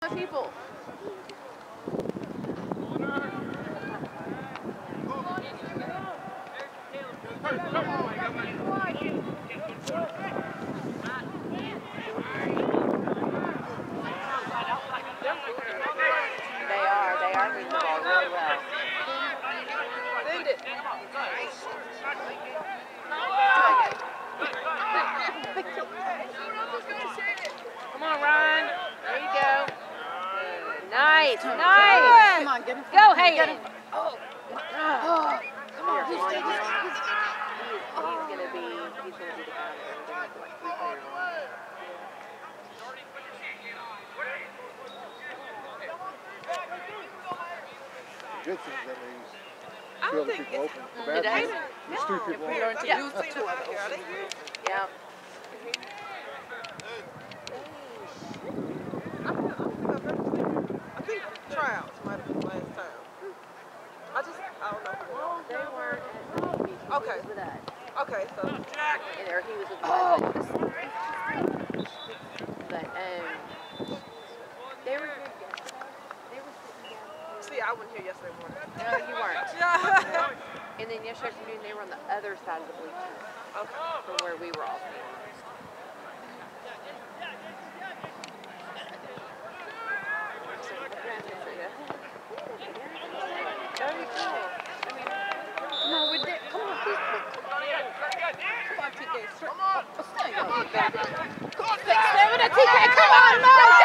the people. They are moving the ball really well. Send it. Come on, Ryan. There you go. Nice, nice. Come on, get him. Go, Hayden. Oh. Come on. He's gonna be the guy. Good thing that means I two don't other think people it's. open. The bad thing is there's three people We on. learn to use the two of them. Yeah. I think tryouts might have been last time. I don't know. Well, they weren't at the beach. Okay. He was with us. Okay, so. And there he was with us. But, they were good yesterday. They were sitting down. See, I wasn't here yesterday morning. No, you weren't. And then yesterday afternoon, they were on the other side of the bleachers. Okay. From where we were all sitting. Very cool. I mean, come on, with it. Come on, Come on, TK. Come on. 6, 7, a TK. Come on, Mo.